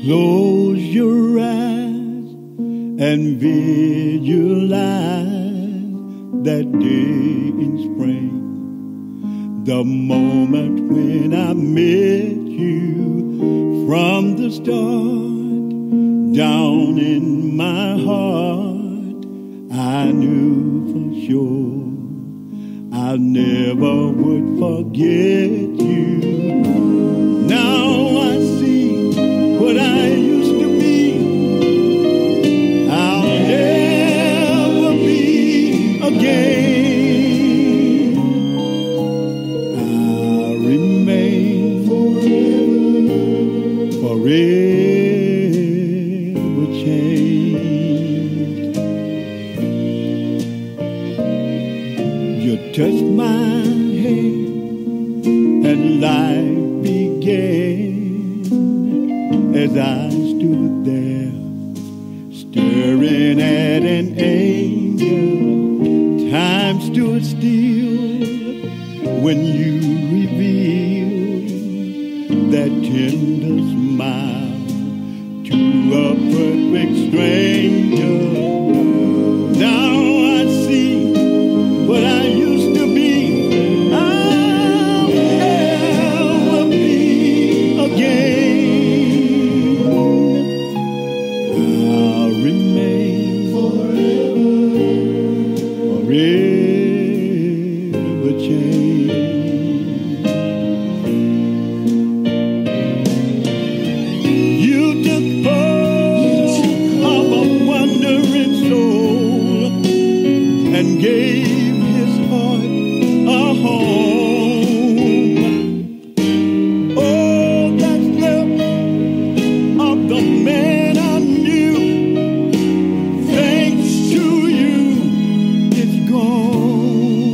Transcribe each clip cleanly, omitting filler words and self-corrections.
Close your eyes and visualize that day in spring, the moment when I met you from the start. Down in my heart, I knew for sure I never would forget you. Now I see what I used to be. I'll never be again. I'll remain forever changed. You touched my hand and life began as I stood there staring at an angel. Time stood still when you revealed that tender smile to a perfect stranger. Now I see what I used to be. I'll never be again. I'll remain forever changed. You took hold of a wandering soul and gave his heart a home. Oh, that's love of the man I knew. Thanks to you, it's gone.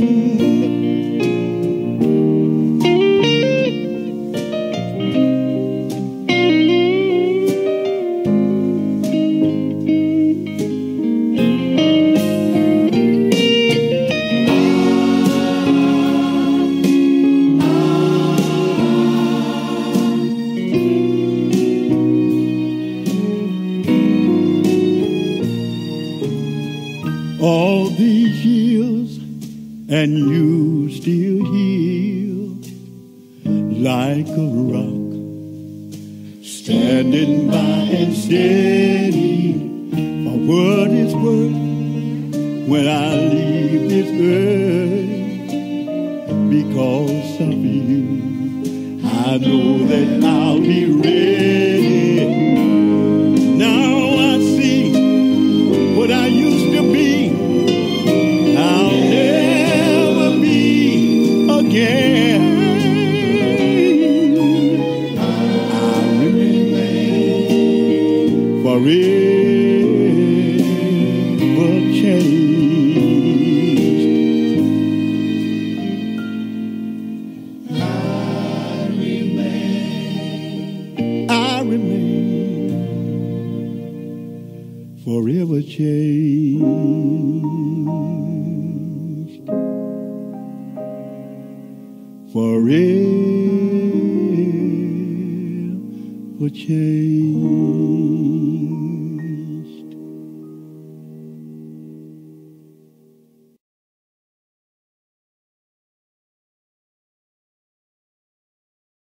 All these years and you still here like a rock, standing by and steady. For what is worth when I leave this earth? Because of you, I know that I'll be ready. Now I see what I used to be. I'll never be again. I'll remain forever changed. I remain forever changed. Forever changed.